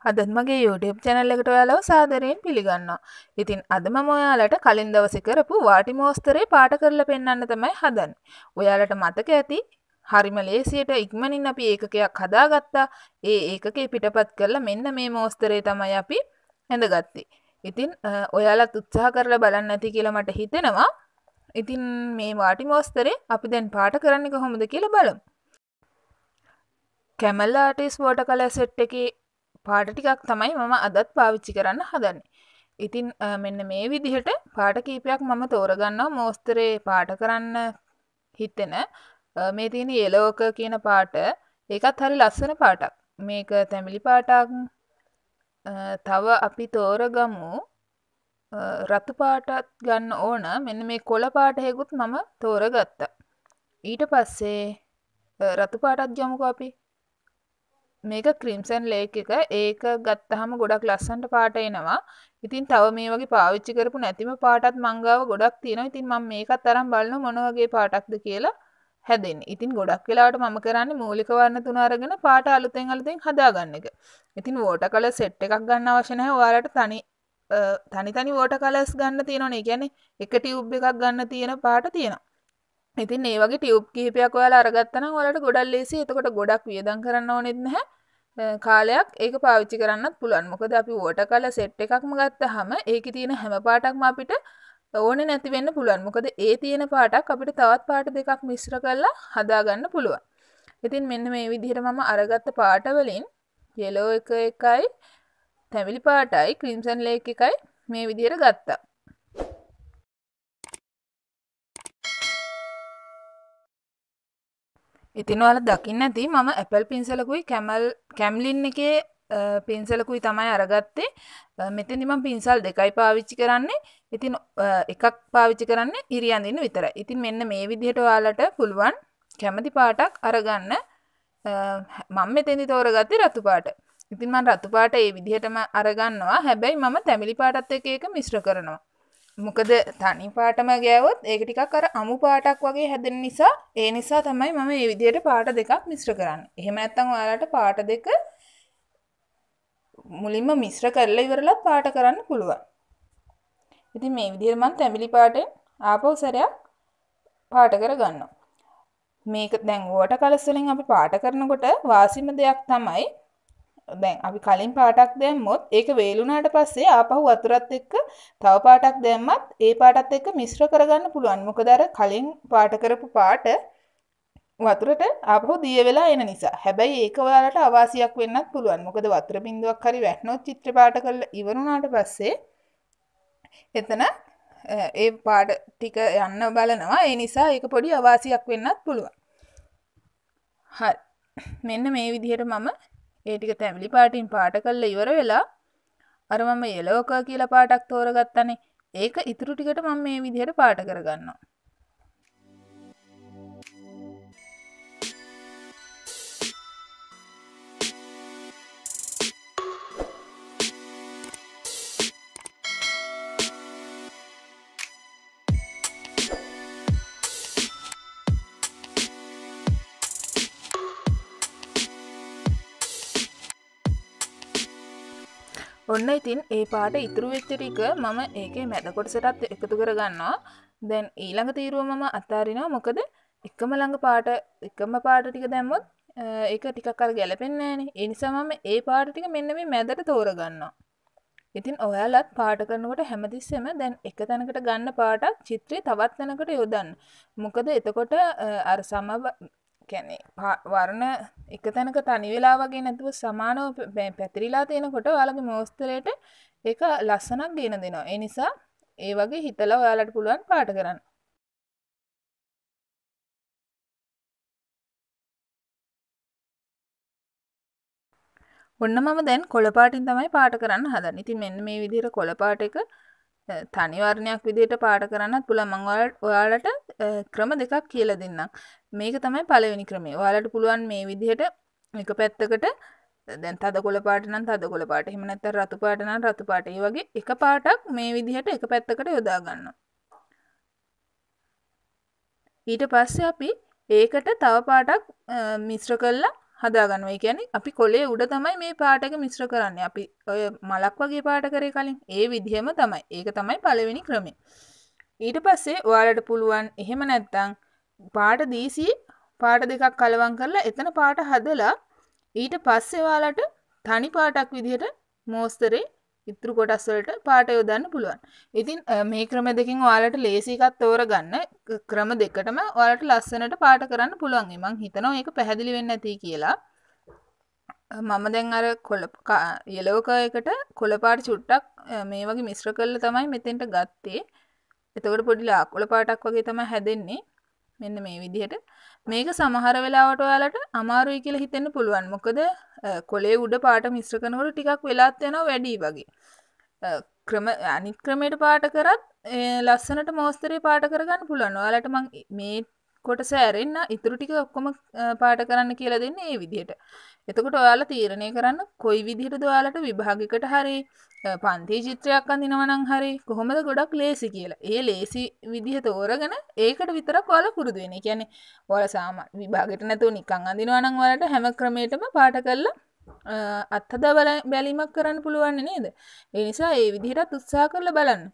අදත් මගේ YouTube channel එකට ඔයාලව සාදරයෙන් පිළිගන්නවා. ඉතින් අද මම ඔයාලට කලින් දවසේ කරපු වාටි මෝස්තරේ පාට කරලා පෙන්වන්න තමයි හදන්නේ. ඔයාලට මතක ඇති හරිම ලේසියට ඉක්මනින් අපි ඒකකයක් හදාගත්තා. ඒ ඒකකේ පිටපත් කරලා මෙන්න මේ මෝස්තරේ තමයි අපි හැඳගත්තේ. ඉතින් ඔයාලත් උත්සාහ කරලා බලන්න ඇති කියලා මට හිතෙනවා. ඉතින් මේ වාටි මෝස්තරේ අපි දැන් පාට කරන්නේ කොහොමද කියලා බලමු. Camel Artist watercolor set එකේ පාට ටිකක් තමයි මම අදත් පාවිච්චි කරන්න හදන්නේ. ඉතින් මෙන්න මේ විදිහට පාට කීපයක් මම තෝරගන්නවා මෝස්තරේ පාට කරන්න හිතෙන මේ තියෙන yellow ochre කියන පාට. ඒකත් හරි ලස්සන පාටක්. මේක තැඹිලි පාටක්. තව අපි තෝරගමු රතු පාටත් ගන්න ඕන. මෙන්න මේ කොළ පාට හේකුත් මම තෝරගත්තා. ඊට පස්සේ රතු පාටත් ගමුකෝ අපි. මේක Crimson Lake එක. ඒක ගත්තාම ගොඩක් ලස්සනට පාට එනවා. ඉතින් තව මේ වගේ පාවිච්චි කරපු නැතිම පාටත් මං ගාව ගොඩක් තියෙනවා. ඉතින් මම මේකත් අරන් බලනවා මොන වගේ පාටක්ද කියලා හැදෙන්නේ. ඉතින් ගොඩක් වෙලාවට මම කරන්නේ මූලික වර්ණ තුන අරගෙන පාට අලුතෙන් හදාගන්න එක. ඉතින් water color set එකක් ගන්න අවශ්‍ය නැහැ. ඔයාලට තනි water colors ගන්න තියෙනවනේ. ඒ කියන්නේ එක tube එකක් ගන්න තියෙන පාට තියෙනවා. ඉතින් මේ වගේ ටියුබ් කිහිපයක් ඔයාලා අරගත්තා නම් ඔයාලට ගොඩක් ලේසියි. එතකොට ගොඩක් වියදම් කරන්න ඕනෙත් නැහැ. කාලයක් ඒක පාවිච්චි කරන්නත් පුළුවන්. මොකද අපි water color set එකක්ම ගත්තාම ඒකේ තියෙන හැම පාටක්ම අපිට ඕනේ නැති වෙන්න පුළුවන්. මොකද ඒ තියෙන පාටක් අපිට තවත් පාට දෙකක් මිශ්‍ර කරලා හදාගන්න පුළුවන්. ඉතින් මෙන්න මේ විදිහට මම අරගත්ත පාට වලින් yellow එකයි තැඹිලි පාටයි crimson lake එකයි මේ විදිහට ගත්තා. ඉතින් ඔයාලා දකින්න ඇති මම Apple පින්සලකුයි Camlin එකේ පින්සලකුයි තමයි අරගත්තේ. මෙතෙන්දි මම පින්සල් දෙකයි පාවිච්චි කරන්නේ. ඉතින් එකක් පාවිච්චි කරන්නේ ඉරියන්දින්න විතරයි. ඉතින් මෙන්න මේ විදිහට ඔයාලට පුළුවන් කැමති පාටක් අරගන්න. මම මෙතෙන්දි තෝරගත්තේ රතු පාට. ඉතින් මම රතු පාට ඒ විදිහටම අරගන්නවා. හැබැයි මම තැඹිලි පාටත් එක්ක ඒක මිශ්‍ර කරනවා. මොකද තනි පාටම ගෑවොත් ඒක ටිකක් අර අමු පාටක් වගේ හැදෙන නිසා ඒ නිසා තමයි මම මේ විදිහට පාට දෙකක් මිශ්‍ර කරන්නේ. එහෙම නැත්නම් ඔයාලට පාට දෙක මුලින්ම මිශ්‍ර කරලා ඉවරලා පාට කරන්න පුළුවන්. ඉතින් මේ විදිහට මම තැඹිලි පාටෙන් ආපහු සැරයක් පාට කරගන්නවා. මේක දැන් water colors වලින් අපි පාට කරනකොට වාසිම දෙයක් තමයි දැන් අපි කලින් පාටක් දැම්මොත් ඒක වේලුණාට පස්සේ ආපහු වතුරත් එක්ක තව පාටක් දැම්මත් ඒ පාටත් එක්ක මිශ්‍ර කරගන්න පුළුවන්. මොකද අර කලින් පාට කරපු පාට වතුරට ආපහු දිය වෙලා එන නිසා. හැබැයි ඒක ඔයාලට අවාසියක් වෙන්නත් පුළුවන්. මොකද වතුර බින්දුවක් හරි වැටුනොත් චිත්‍ර පාට කරලා ඉවරුණාට පස්සේ එතන ඒ පාට ටික යන්න බලනවා. ඒ නිසා ඒක පොඩි අවාසියක් වෙන්නත් පුළුවන්. හරි. මෙන්න මේ විදිහට මම ඒ ටික තැඹිලි පාටින් පාට කරලා ඉවර වෙලා අර මම yellow ochre කියලා පාටක් තෝරගත්තානේ. ඒක ඉතුරු ටිකට මම මේ විදිහට පාට කරගන්නවා. ඔන්න ඉතින් ඒ පාට ඉතුරු වෙච්ච ටික මම ඒකේ මැද කොටසටත් එකතු කරගන්නවා. දැන් ඊළඟ තීරුව මම අතාරිනවා. මොකද එකම පාට ටික දැම්මොත් ඒක ටිකක් අර ගැලපෙන්නේ නැහනේ. ඒ නිසා මම ඒ පාට ටික මෙන්න මේ මැදට තෝරගන්නවා. ඉතින් ඔයාලත් පාට කරනකොට හැමතිස්සෙම දැන් එක තැනකට ගන්න පාටක් චිත්‍රයේ තවත් තැනකට යොදන්න. මොකද එතකොට අර කියන්නේ වර්ණ එක තැනක තනි වෙලා වගේ නැතුව සමානව පැතිරිලා තියෙනකොට ඔයාලගේ මෝස්තරයට ඒක ලස්සනක් ගෙන දෙනවා. ඒ නිසා ඒ වගේ හිතලා ඔයාලට පුළුවන් පාට කරන්න. ඔන්න මම දැන් කොළ පාටින් තමයි පාට කරන්න හදන්නේ. ඉතින් මෙන්න මේ විදිහට කොළ පාට එක තනි වර්ණයක් විදිහට පාට කරන්නත් පුළුවන්. මම ඔයාලට ක්‍රම දෙකක් කියලා දෙන්නම්. මේක තමයි පළවෙනි ක්‍රමය. ඔයාලට පුළුවන් මේ විදිහට එක පැත්තකට දැන් තද කොළ පාට නම් තද කොළ පාට. එහෙම නැත්නම් රතු පාට නම් රතු පාට. ඒ වගේ එක පාටක් මේ විදිහට එක පැත්තකට යොදා ගන්නවා. ඊට පස්සේ අපි ඒකට තව පාටක් මිශ්‍ර කරලා හදාගන්නවා. ඒ කියන්නේ අපි කොලේ උඩ තමයි මේ පාට එක මිශ්‍ර කරන්නේ. අපි ඔය මලක් වගේ පාට කරේ කලින් ඒ විදිහම තමයි. ඒක තමයි පළවෙනි ක්‍රමය. ඊට පස්සේ ඔයාලට පුළුවන් එහෙම නැත්තම් පාට දීසි පාට දෙකක් කලවම් කරලා එතන පාට හදලා ඊට පස්සේ ඔයාලට තනි පාටක් විදිහට මෝස්තරේ ඉතුරු කොටස් වලට පාට යොදන්න පුළුවන්. ඉතින් මේ ක්‍රම දෙකෙන් ඔයාලට ලේසි එකක් තෝරගන්න ක්‍රම දෙකටම ඔයාලට ලස්සනට පාට කරන්න පුළුවන්. මම හිතනවා ඒක පැහැදිලි වෙන්නේ නැති කියලා. මම දැන් අර යෙලෝ කයකට කොළ පාට චුට්ටක් මේ වගේ මිශ්‍ර කරලා තමයි මෙතෙන්ට ගත්තේ. එතකොට පොඩි ලාකොළ පාටක් වගේ තමයි හැදෙන්නේ. මෙන්න මේ විදිහට. මේක සමහර වෙලාවට ඔයාලට අමාරුයි කියලා හිතෙන්න පුළුවන්. මොකද කොලේ උඩ පාට මිශ්‍ර කරනකොට ටිකක් වෙලාත් යනවා වැඩි වගේ. අනිත් ක්‍රමයට පාට කරත් ලස්සනට මෝස්තරේ පාට කරගන්න පුළුවන්. ඔයාලට මම මේ කොටස ඇරෙන්න ඉතුරු ටික ඔක්කොම පාට කරන්න කියලා දෙන්නේ මේ විදිහට. එතකොට ඔයාලා තීරණය කරන්න කොයි විදිහටද ඔයාලට විභාගයකට හරි පන්ති චිත්‍රයක් අඳිනවා නම් හරි කොහොමද ගොඩක් ලේසි කියලා. ඒ ලේසි විදිහ තෝරගෙන ඒකට විතරක් ඔයාලා පුරුදු වෙන්න. ඒ කියන්නේ ඔයාලා සාමාන්‍ය විභාගයට නැතුව නිකන් අඳිනවා නම් ඔයාලට හැම ක්‍රමයකටම පාට කරලා අත්හදා බැලීමක් කරන්න පුළුවන් නේද? ඒ නිසා ඒ විදිහට උත්සාහ කරලා බලන්න.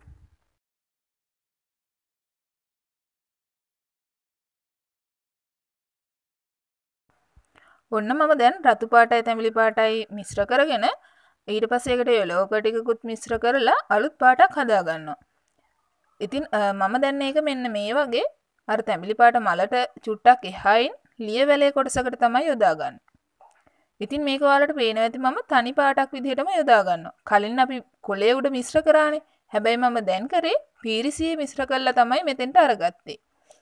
ඔන්න මම දැන් රතු පාටයි තැඹිලි පාටයි මිශ්‍ර කරගෙන ඊට පස්සේ ඒකට යලෝ ටිකකුත් මිශ්‍ර කරලා අලුත් පාටක් හදා ගන්නවා. ඉතින් මම දැන් මේක මෙන්න මේ වගේ අර තැඹිලි පාට මලට චුට්ටක් එහායින් ලියවැලේ කොටසකට තමයි යොදාගන්නේ. ඉතින් මේක ඔයාලට පේනවා ඇති මම තනි පාටක් විදිහටම යොදා ගන්නවා. කලින් අපි කොලේ උඩ මිශ්‍ර කරානේ. හැබැයි මම දැන් කරේ පීරිසියේ මිශ්‍ර කරලා තමයි මෙතෙන්ට අරගත්තේ.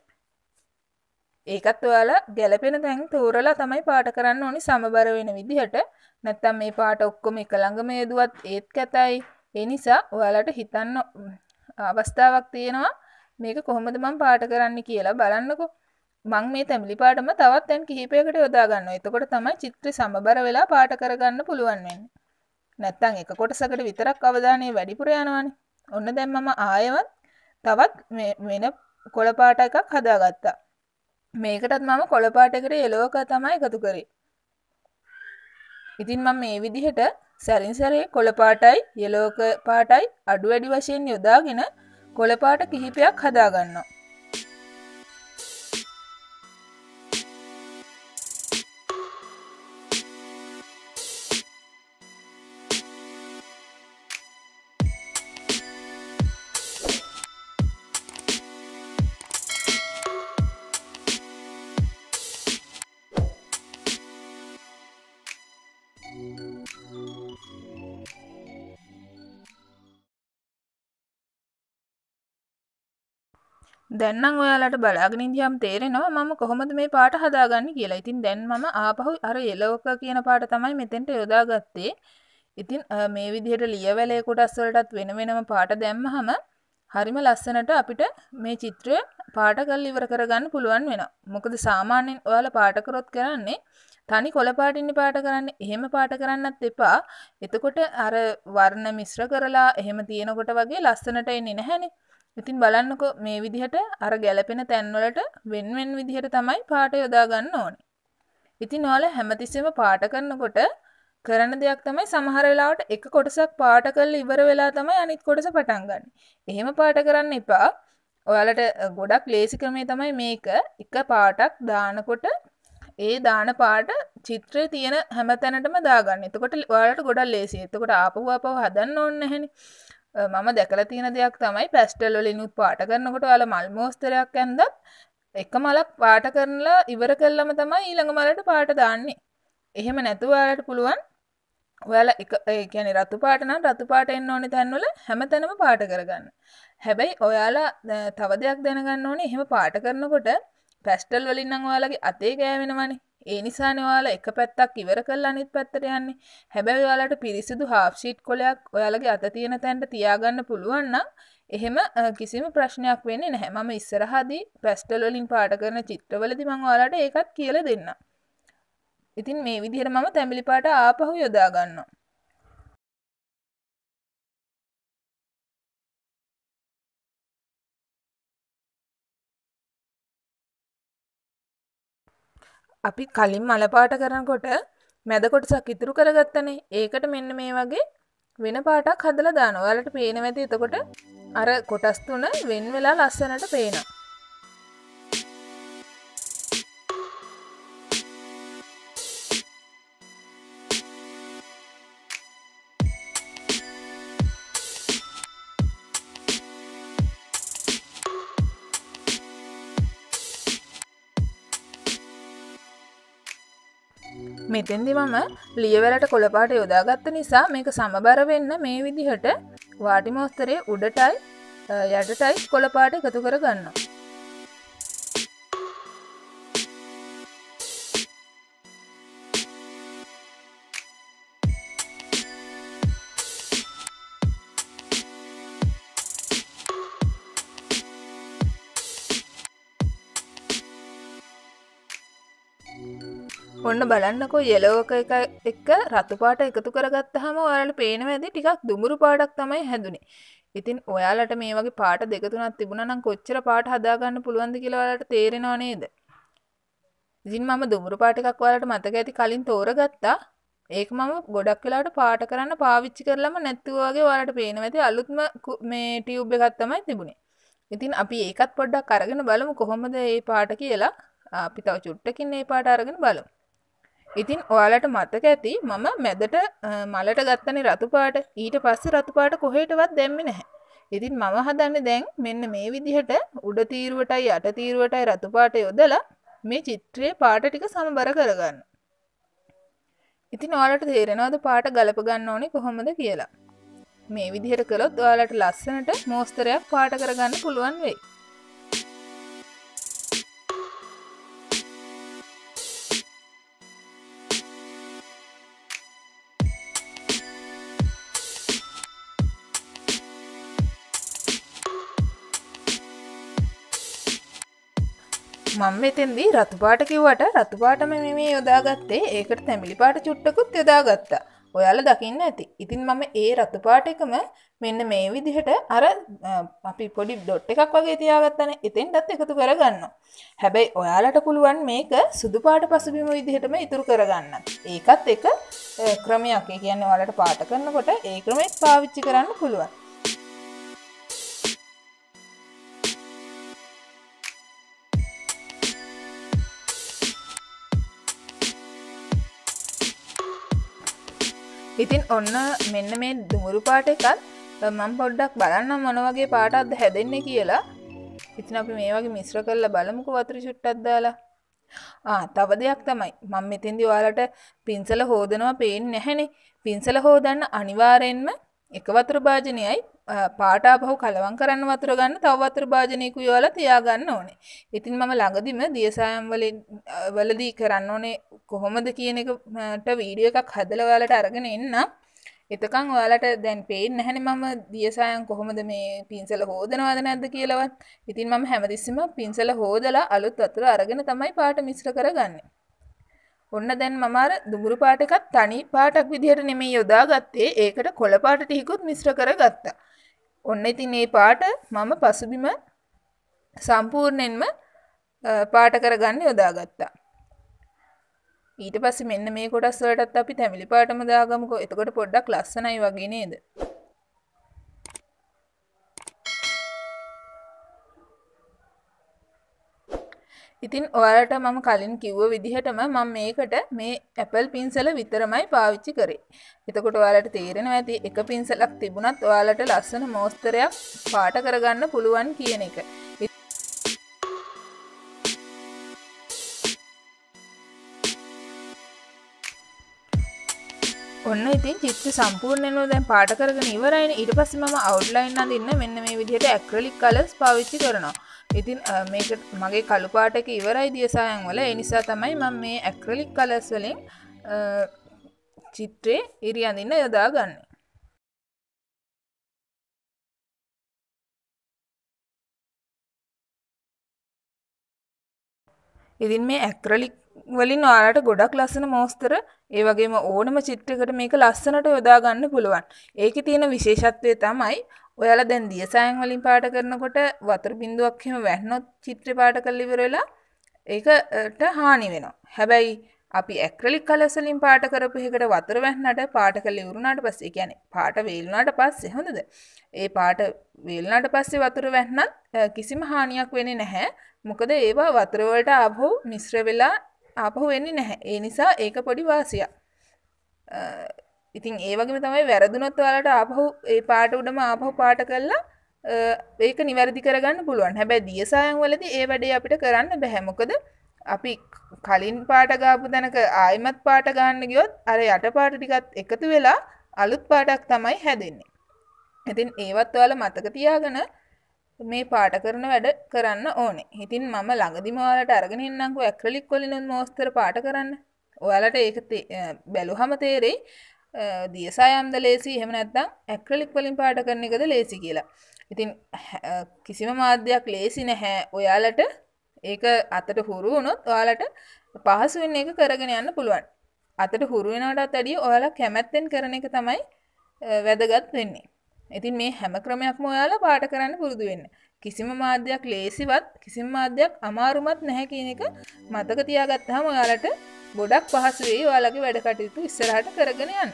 ඒකත් ඔයාලා ගැළපෙන තැන් තෝරලා තමයි පාට කරන්න ඕනි සමබර වෙන විදිහට. නැත්තම් මේ පාට ඔක්කොම එක ළඟම යෙදුවත් ඒත් කැතයි. ඒ නිසා ඔයාලට හිතන්න අවස්ථාවක් තියෙනවා මේක කොහොමද මම පාට කරන්න කියලා බලන්නකෝ. මම මේ තැඹිලි පාටම තවත් තැන් කිහිපයකට යොදා ගන්නවා. එතකොට තමයි චිත්‍රය සමබර වෙලා පාට කරගන්න පුළුවන් වෙන්නේ. නැත්තම් එක කොටසකට විතරක් අවධානය වැඩිපුර යනවානේ. ඔන්න දැන් මම ආයෙවත් තවත් වෙන කොළ පාට එකක් හදාගත්තා. මේකටත් මම කොළ පාටයකට යෙලෝ එක තමයි එකතු කරේ. ඉතින් මම මේ විදිහට සැරින් සැරේ කොළ පාටයි යෙලෝ පාටයි අඩු වැඩි වශයෙන් යොදාගෙන කොළ පාට කිහිපයක් හදා ගන්නවා. දැන් නම් ඔයාලට බලාගෙන ඉඳියම් තේරෙනවා මම කොහොමද මේ පාට හදාගන්නේ කියලා. ඉතින් දැන් මම ආපහු අර යෙලෝ කියන පාට තමයි මෙතෙන්ට යොදාගත්තේ. ඉතින් මේ විදිහට ලියවැලේ කොටස් වලටත් වෙන වෙනම පාට දැම්මහම හරිම ලස්සනට අපිට මේ චිත්‍රය පාට කරලා ඉවර කරගන්න පුළුවන් වෙනවා. මොකද සාමාන්‍යයෙන් ඔයාලා පාට කරොත් කරන්නේ තනි කොළ පාටින්නේ පාට කරන්නේ. එහෙම පාට කරන්නත් එපා. එතකොට අර වර්ණ මිශ්‍ර කරලා එහෙම තියෙනකොට වගේ ලස්සනට එන්නේ නැහැනේ. ඉතින් බලන්නකෝ මේ විදිහට අර ගැළපෙන තැන් වලට වෙන වෙන විදිහට තමයි පාට යොදා ගන්න ඕනේ. ඉතින් ඔයාලා හැමතිස්සෙම පාට කරනකොට කරන දෙයක් තමයි සමහර වෙලාවට එක කොටසක් පාට කරලා ඉවර වෙලා තමයි අනිත් කොටස පටන් ගන්න. එහෙම පාට කරන්න එපා. ඔයාලට ගොඩක් ලේසි ක්‍රමය තමයි මේක. එක පාටක් දානකොට ඒ දාන පාට චිත්‍රයේ තියෙන හැම තැනටම දාගන්න. එතකොට ඔයාලට ගොඩක් ලේසියි. එතකොට ආපහු හදන්න ඕනේ නැහෙනේ. මම දැකලා තියෙන දෙයක් තමයි පැස්ටල් වලිනුත් පාට කරනකොට ඔයාලා මල් මෝස්තරයක් ඇඳත් එක මලක් පාට කරලා ඉවර කළාම තමයි ඊළඟ මලට පාට දාන්නේ. එහෙම නැතුව ඔයාලට පුළුවන් ඔයාලා ඒ කියන්නේ රතු පාට නම් රතු පාට එන්න ඕනේ තැන්වල හැමතැනම පාට කරගන්න. හැබැයි ඔයාලා තව දෙයක් දැනගන්න ඕනේ එහෙම පාට කරනකොට පැස්ටල් වලින් නම් ඔයාලගේ අතේ ගෑවෙනවනේ. ඒ නිසානේ ඔයාලා එක පැත්තක් ඉවර කරලා අනිත් පැත්තට යන්නේ. හැබැයි ඔයාලට පිරිසිදු half sheet කොලයක් ඔයාලගේ අත තියෙන තැනට තියාගන්න පුළුවන් නම් එහෙම කිසිම ප්‍රශ්නයක් වෙන්නේ නැහැ. මම ඉස්සරහදී පැස්ටල් වලින් පාට කරන චිත්‍රවලදී මම ඔයාලට ඒකත් කියලා දෙන්නම්. ඉතින් මේ විදිහට මම තැඹිලි පාට ආපහු යොදා ගන්නවා. අපි කලින් මල පාට කරනකොට මැද කොටසක් ඉතුරු කරගත්තනේ. ඒකට මෙන්න මේ වගේ වෙන පාටක් හදලා දානවා. ඔයාලට පේනවා ඇති එතකොට අර කොටස් තුන වෙන් වෙලා ලස්සනට පේනවා. මෙතෙන්දි මම ලියවැලට කොළ පාට යොදාගත්ත නිසා මේක සමබර වෙන්න මේ විදිහට වාටි මෝස්තරයේ උඩටයි යටටයි කොළ පාට එකතු කර ගන්නවා. ඔන්න බලන්නකෝ yellow එක එක්ක රතු පාට එකතු කරගත්තාම ඔයාලට පේනවා ඇති ටිකක් දුඹුරු පාටක් තමයි හැදුනේ. ඉතින් ඔයාලට මේ වගේ පාට දෙක තුනක් තිබුණා නම් කොච්චර පාට හදාගන්න පුළුවන්ද කියලා ඔයාලට තේරෙනව නේද? ඉතින් මම දුඹුරු පාට එකක් ඔයාලට මතක ඇති කලින් තෝරගත්තා. ඒක මම ගොඩක් වෙලාවට පාට කරන්න පාවිච්චි කරලම නැත්තුව වගේ ඔයාලට පේනවා ඇති අලුත්ම මේ ටියුබ් එකක් තමයි තිබුණේ. ඉතින් අපි ඒකත් පොඩ්ඩක් අරගෙන බලමු කොහොමද මේ පාට කියලා. අපි තව චුට්ටකින් මේ පාට අරගෙන බලමු. ඉතින් ඔයාලට මතක ඇති මම මැදට මලට ගත්තනේ රතු පාට. ඊට පස්සේ රතු පාට කොහෙටවත් දැම්මේ නැහැ. ඉතින් මම හදන්නේ දැන් මෙන්න මේ විදිහට උඩ තීරුවටයි යට තීරුවටයි රතු පාට යොදලා මේ චිත්‍රයේ පාට ටික සමබර කරගන්න. ඉතින් ඔයාලට තේරෙනවද පාට ගලප ගන්න ඕනේ කොහොමද කියලා? මේ විදිහට කළොත් ඔයාලට ලස්සනට මෝස්තරයක් පාට කරගන්න පුළුවන් වෙයි. මම මෙතෙන්දී රතු පාට කිව්වට රතු පාටම මේ යොදාගත්තේ ඒකට තැඹිලි පාට චුට්ටකුත් යොදාගත්තා. ඔයාලා දකින්න ඇති. ඉතින් මම ඒ රතු පාට එකම මෙන්න මේ විදිහට අර අපි පොඩි ඩොට් එකක් වගේ තියාගත්තනේ. එතෙන්ටත් එකතු කරගන්නවා. හැබැයි ඔයාලට පුළුවන් මේක සුදු පාට පසුබිම විදිහටම ඉතුරු කරගන්න. ඒකත් එක ක්‍රමයක්. ඒ කියන්නේ ඔයාලට පාට කරනකොට ඒ ක්‍රමෙත් පාවිච්චි කරන්න පුළුවන්. ඉතින් ඔන්න මෙන්න මේ දුමුරු පාට එකත් මම පොඩ්ඩක් බලන්නම් මොන වගේ පාටක්ද හැදෙන්නේ කියලා. ඉතින් අපි මේ වගේ මිශ්‍ර කරලා බලමුකෝ වතුර චුට්ටක් දාලා. තව දෙයක් තමයි මම මෙතෙන්දී ඔයාලට පින්සල හොදනවා පේන්නේ නැහැනේ. පින්සල හොදන්න අනිවාර්යෙන්ම එක වතුර භාජනයයි පාට ආපහු කලවම් කරන්න වතුර ගන්න තව වතුර භාජනයකුයි ඔයාලා තියාගන්න ඕනේ. ඉතින් මම ළඟදිම දියසායම් වලදී කරන්න ඕනේ කොහොමද කියන එකට වීඩියෝ එකක් හදලා ඔයාලට අරගෙන එන්න. එතකන් ඔයාලට දැන් පේන්නේ නැහැනේ මම දියසායම් කොහොමද මේ පින්සල හොදනවද නැද්ද කියලාවත්. ඉතින් මම හැමතිස්සෙම පින්සල හොදලා අලුත් වතුර අරගෙන තමයි පාට මිශ්‍ර කරගන්නේ. ඔන්න දැන් මම අර දුඹුරු පාට එකත් තනි පාටක් විදිහට නෙමෙයි යොදාගත්තේ. ඒකට කොළ පාට ටිකකුත් මිශ්‍ර කරගත්තා. ඔන්න ඉතින් මේ පාට මම පසුබිම සම්පූර්ණයෙන්ම පාට කරගන්න යොදාගත්තා. ඊට පස්සේ මෙන්න මේ කොටස් වලටත් අපි තැඹිලි පාටම දාගමුකෝ. එතකොට පොඩ්ඩක් ලස්සනයි වගේ නේද? ඉතින් ඔයාලට මම කලින් කිව්ව විදිහටම මම මේකට මේ ඇපල් පින්සල විතරමයි පාවිච්චි කරේ. එතකොට ඔයාලට තේරෙනවා ඇති එක පින්සලක් තිබුණත් ඔයාලට ලස්සන මෝස්තරයක් පාට කරගන්න පුළුවන් කියන එක. ඔන්න ඉතින් චිත්‍ර සම්පූර්ණයෙන්ම දැන් පාට කරගෙන ඉවරයිනේ. ඊට පස්සේ මම අවුට්ලයින් අඳින්න මෙන්න මේ විදිහට ඇක්‍රිලික් කලර්ස් පාවිච්චි කරනවා. ඉතින් මේක මගේ කළු පාට එක ඉවරයි දියසායම් වල. ඒ නිසා තමයි මම මේ ඇක්‍රිලික් කලර්ස් වලින් චිත්‍රේ ඉරි අඳින්න යොදාගන්නේ. ඉතින් මේ ඇක්‍රිලික් වලින් ඔයාලට ගොඩක් ලස්සන මෝස්තර ඒ වගේම ඕනම චිත්‍රයකට මේක ලස්සනට යොදා ගන්න පුළුවන්. ඒකේ තියෙන විශේෂත්වය තමයි ඔයාලා දැන් දියසායම් වලින් පාට කරනකොට වතුර බිඳුවක් එහෙම වැටුනොත් චිත්‍රේ පාට කරලා ඉවර වෙලා ඒකට හානි වෙනවා. හැබැයි අපි ඇක්‍රලික් කලර්ස් වලින් පාට කරපු එකකට වතුර වැන්නට පාට කරලා ඉවරුනාට පස්සේ ඒ කියන්නේ පාට වේලුනාට පස්සේ හොඳද? ඒ පාට වේලුනාට පස්සේ වතුර වැන්නත් කිසිම හානියක් වෙන්නේ නැහැ. මොකද ඒවා වතුර වලට ආපහු මිශ්‍ර වෙලා ආපහු වෙන්නේ නැහැ. ඒ නිසා ඒක පොඩි වාසියක්. ඉතින් ඒ වගේම තමයි වැරදුනොත් ඔයාලට ආපහු ඒ පාට උඩම ආපහු පාට කරලා ඒක නිවැරදි කරගන්න පුළුවන්. හැබැයි දියසායන් වලදී ඒ වැඩේ අපිට කරන්න බෑ. මොකද අපි කලින් පාට ගාපු තැනක ආයිමත් පාට ගන්න ගියොත් අර යට පාට ටිකත් එකතු වෙලා අලුත් පාටක් තමයි හැදෙන්නේ. ඉතින් ඒවත් ඔයාලා මතක තියාගෙන මේ පාට කරන වැඩ කරන්න ඕනේ. ඉතින් මම ළඟදිම ඔයාලට අරගෙන ඉන්නම්කෝ ඇක්‍රලික් වලින් මොස්තර පාට කරන්න. ඔයාලට ඒක බැලුවම තේරෙයි දියසායම්ද ලේසි එහෙම නැත්නම් ඇක්‍රලික් වලින් පාට කරන එකද ලේසි කියලා. ඉතින් කිසිම මාධ්‍යයක් ලේසි නැහැ. ඔයාලට ඒක අතට හුරු වුණොත් ඔයාලට පහසුවෙන් ඒක කරගෙන යන්න පුළුවන්. අතට හුරු වෙනවටත් වැඩිය ඔයාලා කැමැත්තෙන් කරන එක තමයි වැදගත් වෙන්නේ. ඉතින් මේ හැම ක්‍රමයක්ම ඔයාලා පාට කරන්න පුරුදු වෙන්න. කිසිම මාධ්‍යයක් ලේසිවත් කිසිම මාධ්‍යයක් අමාරුමත් නැහැ කියන එක මතක තියාගත්තාම ඔයාලට ගොඩක් පහසු වෙයි ඔයාලගේ වැඩ කටයුතු ඉස්සරහට කරගෙන යන්න.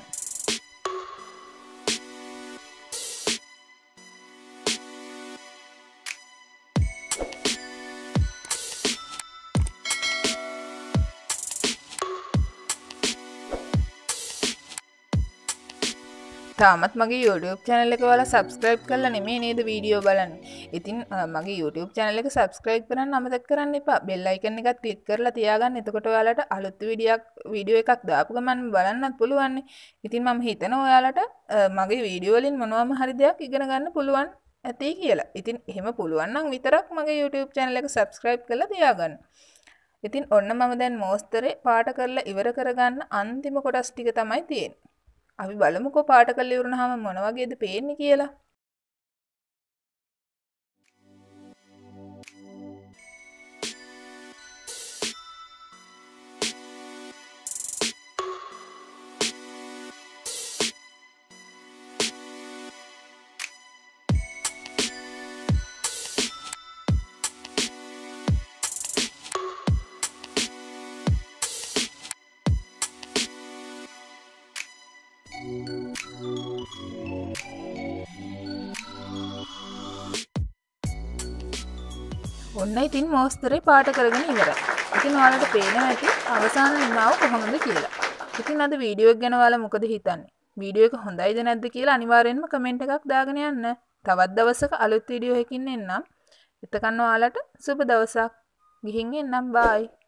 තාමත් මගේ YouTube channel එක ඔයාලා subscribe කරලා නෙමෙයි නේද වීඩියෝ බලන්නේ. ඉතින් මගේ YouTube channel එක subscribe කරන්න අමතක කරන්න එපා. bell icon එකත් click කරලා තියාගන්න. එතකොට ඔයාලට අලුත් වීඩියෝ එකක් දාපු ගමන් බලන්නත් පුළුවන්. ඉතින් මම හිතනවා ඔයාලට මගේ වීඩියෝ වලින් මොනවාම හරි දෙයක් ඉගෙන ගන්න පුළුවන් ඇති කියලා. ඉතින් එහෙම පුළුවන් නම් විතරක් මගේ YouTube channel එක subscribe කරලා තියාගන්න. ඉතින් ඔන්න මම දැන් මෝස්තරේ පාට කරලා ඉවර කරගන්න අන්තිම කොටස් ටික තමයි තියෙන්නේ. අපි බලමුකෝ පාට කරලා ඉවරනහම මොන වගේද පේන්නේ කියලා. ඔන්න ඉතින් මෝස්තරේ පාට කරගෙන ඉවරයි. ඉතින් ඔයාලට පේනවා ඇති අවසාන නිමාව කොහොමද කියලා. ඉතින් අද වීඩියෝ එක ගැන ඔයාලා මොකද හිතන්නේ? වීඩියෝ එක හොඳයිද නැද්ද කියලා අනිවාර්යෙන්ම කමෙන්ට් එකක් දාගෙන යන්න. තවත් දවසක අලුත් වීඩියෝ එකකින් එන්නම්. එතකන් ඔයාලට සුබ දවසක්. ගිහින් එන්නම්. බායි.